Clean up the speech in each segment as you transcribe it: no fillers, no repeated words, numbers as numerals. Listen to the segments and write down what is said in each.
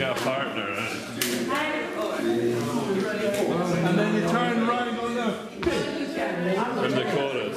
got a partner, right? And then you turn right on the in the chorus.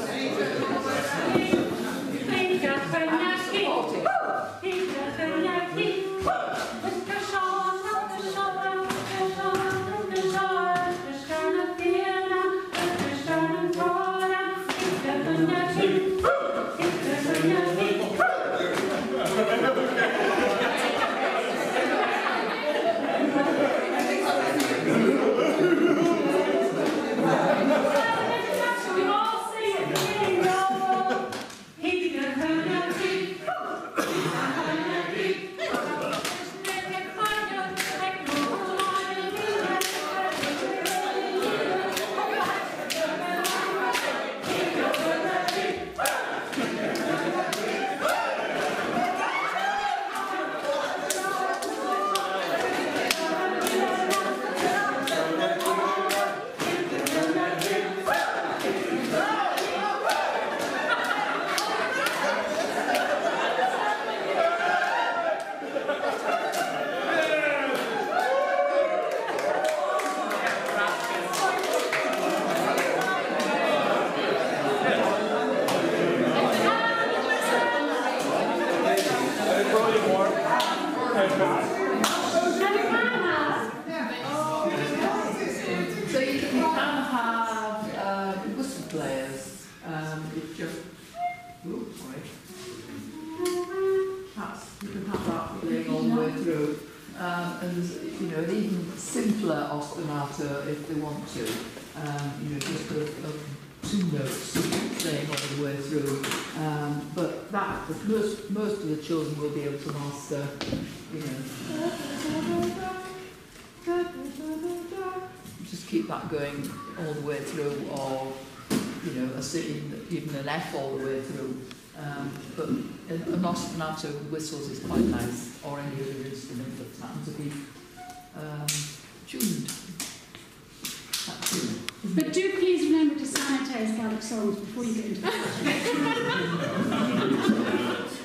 So you can have whistle players with just that's, you can have that playing all the way through, and you know, an even simpler ostinato if they want to, you know, just two notes playing all the way through, but that most of the children will be able to master, you know. Just keep that going all the way through, or you know, even an F all the way through. But an ostinato with whistles is quite nice, or any other instrument that happens to be tuned. But do please remember to sanitize Gaelic songs before you get into the